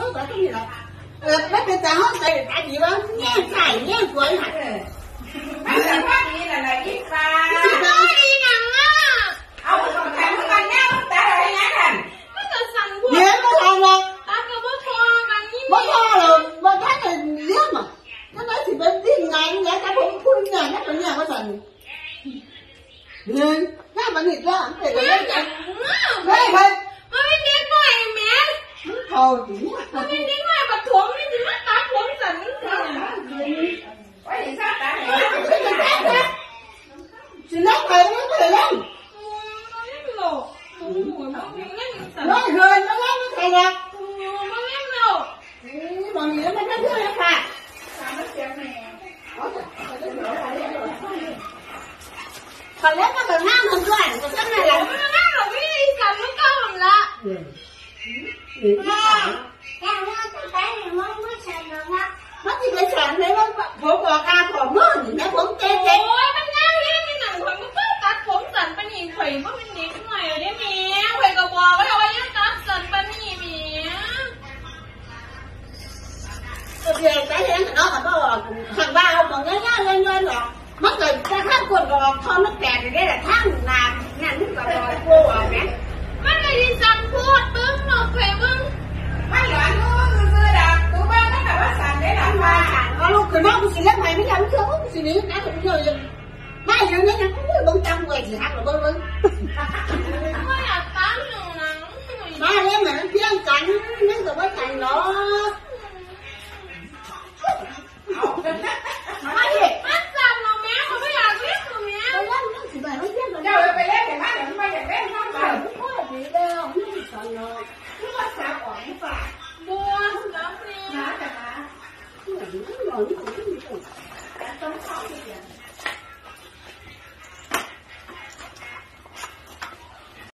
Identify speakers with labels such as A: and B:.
A: có cái gì đâu nóเป็นแต่ห้องใส่ตาดีบ้างเนี่ยใส่เนี่ยสวยหน่อย
B: ไม่แต่ว่าดีน่ะนะยิ่งปลา
C: ดีหนังอ่ะ
B: เอาไปก่อนแต่ทุกวันเนี่ยแต่อะไรเงี้ยกัน
C: ก็จะสั่งพวก
A: เนี่ยไม่ทำหรอก
C: ตากับว่าพอกันนี่
A: ไม่พอหรอกมันแค่เป็นเรื่องอ่ะนั่นก็ถือเป็นดิ้นงานเนี่ยแต่ผมพูดเนี่ยนั่นเป็นเนี่ยก็สั่งเนี่ยน่ามันอีกแล้วแต่ก็ยังไงไม่ไป
C: มันไม่เด็กหน่อยแม่
A: เขาจริง
C: มันไม่เด็กหน่อยปะถมไม่ถึงตาผมสั่น
B: ไว้ถึงข้าวตา
A: สิเล่นไปไม่ไปเล่น
C: หลอกมันเล่นสั่น
A: น้อยเกินน้อยไม่ใช่หรอก
C: มันเล่นหลอก
A: บางทีแล้วมันก็เพื่อนค่ะเขาเล่นก็แบบห้ามมันด้วยก็ใช่ไหมล่ะ
C: มันห้ามเราไม่ได้สั่นมันก็หมดละ
A: มันที่ไปสั่นเลยว่าผมบอกอาผมมือนี่นะผมเจ๊
C: โอ้ยมันน่าเรียกในหนังข่อยมันก็ตัดผมสั่นปะนี่ข่อยมันเป็นเด็กหน่อยได้ไหมข่อยก็บอกว่าเอาไว้ยังตัดสั่นปะนี่แม่
A: ตัวเดียวใจเห็นน้องก็บอกทางบ้านเอาของง่ายๆเงินหรอกมันเกิดจะข้ามคนรอทอมันแตกอย่างนี้แหละทั้งนานงั้นนึกว่ารอกูออกไหม
C: มันไม่ได้สั่งพูดตึ้งหรอกข่อยมึง
B: ไม่หลอนรู้ซื้อดอกกูบ้านนั่นแต่ว่าสั่นได้หลังมา
A: เอาลูกคือน้องกูสิเล่นใหม่ไม่ทำเชื่อกูสินี้นะผมเยอะยังไม่อย่างนี้นะกูบังจังเว้ยสิฮักหรือเปล่า
C: ไม่อยากตั้งหนูนะ
A: มาเล่นเหมือนเพี้ยงกันนั่นก็ว่ากันเนาะ
C: มาดิมันสั่นเราแม่เขาไม่อยากเล่นหนูแม่
A: ไปเล่นนั่งสิไปไม่เพี้ยงกัน
B: เจ้าไปเล่นเห็นไหมเดี๋ยวมันอยากเล่นข้างบ้าน
A: พ่อดีแล้วนี่สั่นเนาะนี่ว่าสาวอ่อนฝ่า
C: บัวรับเนี่ย
B: นะแต่นะ
A: นี่หน่อยนี่ผมไม่มีตัวต้องเข้าที่เดียว